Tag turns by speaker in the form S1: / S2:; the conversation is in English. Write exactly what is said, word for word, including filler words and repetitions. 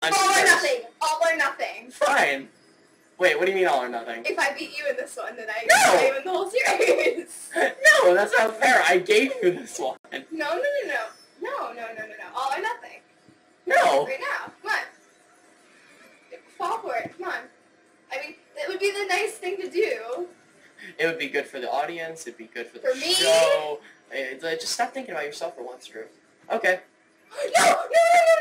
S1: I'm
S2: all or
S1: first.
S2: nothing. All or nothing.
S1: Fine. Wait, what do you mean all or nothing?
S2: If I beat you in this one, then I
S1: No!
S2: I win the whole series.
S1: No, that's not fair. I gave you this one.
S2: No, no, no, no. No, no, no, no, no. All or nothing.
S1: No.
S2: Right now. Come on. Fall for it. Come on. I mean, that would be the nice thing to do.
S1: It would be good for the audience. It'd be good for the
S2: For me?
S1: show. It, just stop thinking about yourself for once, Drew. Okay.
S2: No, no, no, no,